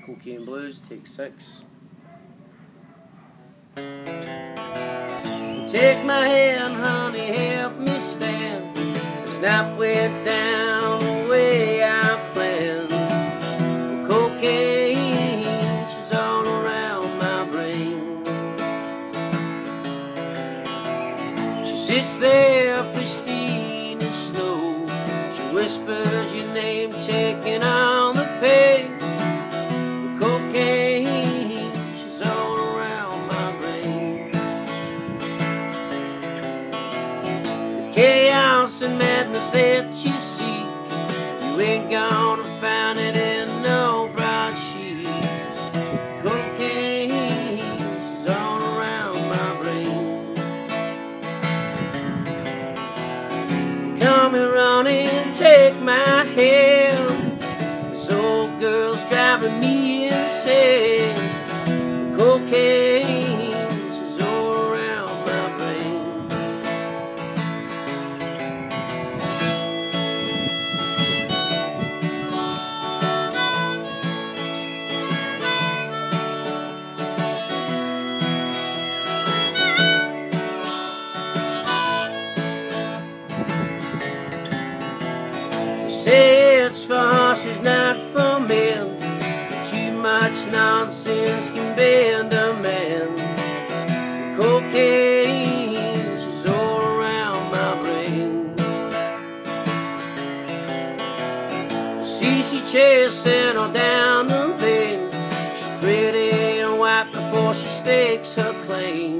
Cocaine Blues, take 6. Take my hand, honey, help me stand. Snap way down the way I planned. Cocaine, she's all around my brain. She sits there pristine and slow. She whispers your name, taking on the pain. Cocaine, she's all around my brain. The chaos and madness that you seek, you ain't gonna find it in no broadsheet. Cocaine, she's all around my brain. Come and run and take my hand. This old girl's driving me insane. Cocaine, she's all around my brain. They say it's for horses, not for men. Too much nonsense can bend a man. Cocaine, she's all around my brain. I see she chasing her down the lane. She's pretty and white before she stakes her claim.